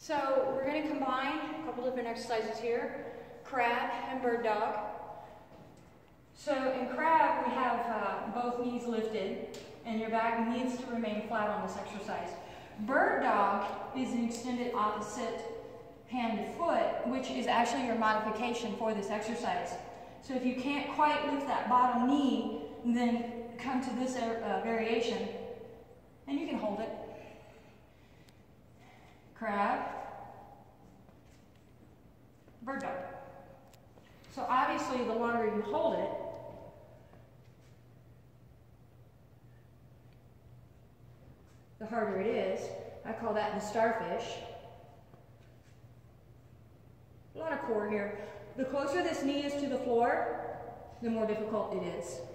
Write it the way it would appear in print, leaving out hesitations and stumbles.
So we're going to combine a couple different exercises here, crab and bird dog. So in crab, we have both knees lifted, and your back needs to remain flat on this exercise. Bird dog is an extended opposite hand to foot, which is actually your modification for this exercise. So if you can't quite lift that bottom knee, then come to this variation, and you can hold it. Crab, bird dog. So obviously the longer you hold it, the harder it is. I call that the starfish. A lot of core here. The closer this knee is to the floor, the more difficult it is.